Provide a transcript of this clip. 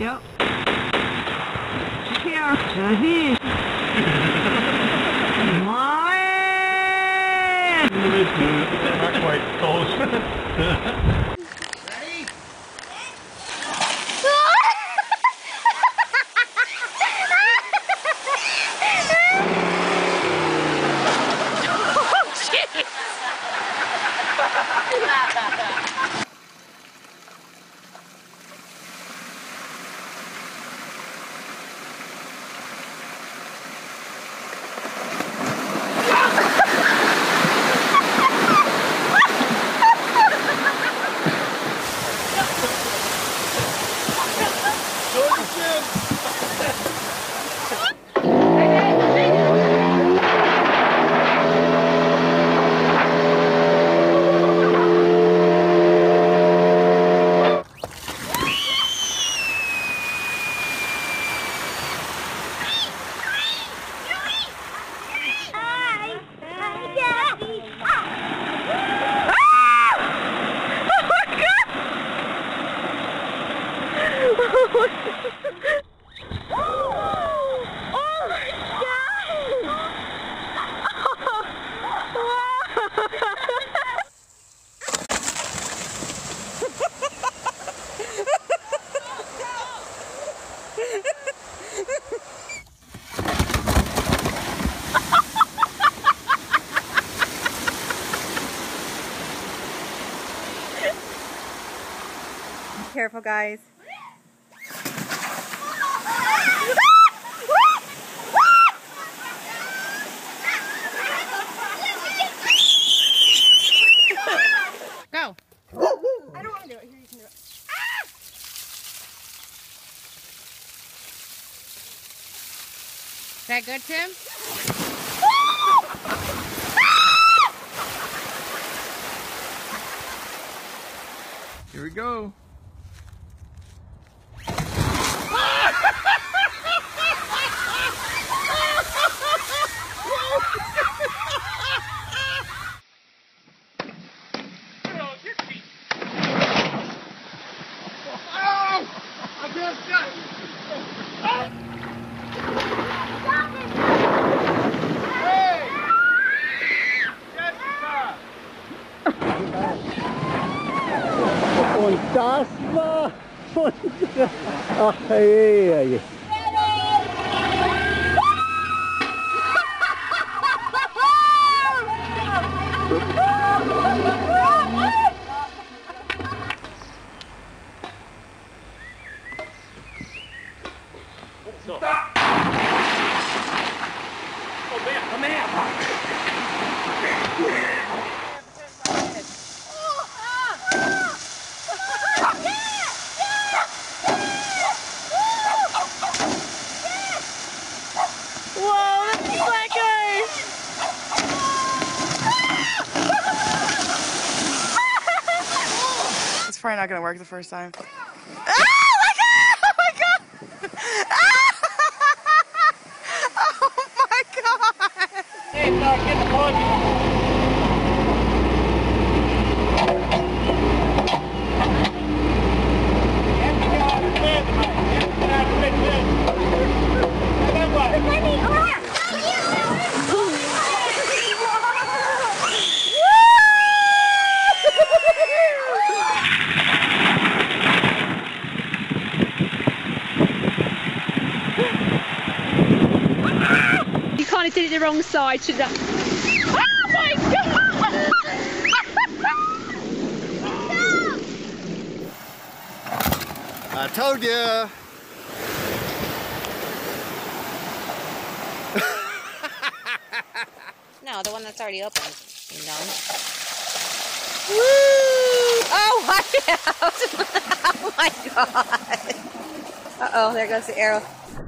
Ja. Ja, precies. Mooi! Not quite close. Careful, guys. Go. I don't want to do it. Here, you can do it. Is that good, Tim? Here we go. Und das war von... Ach, hey. So. Kom her! Whoa, that's slackers! It's probably not gonna work the first time. Hey, get the plug. You kind of did it the wrong side, should that? Oh my god! I told you. No, the one that's already open. No. Woo! Oh, watch out! Oh my god! Uh oh, there goes the arrow.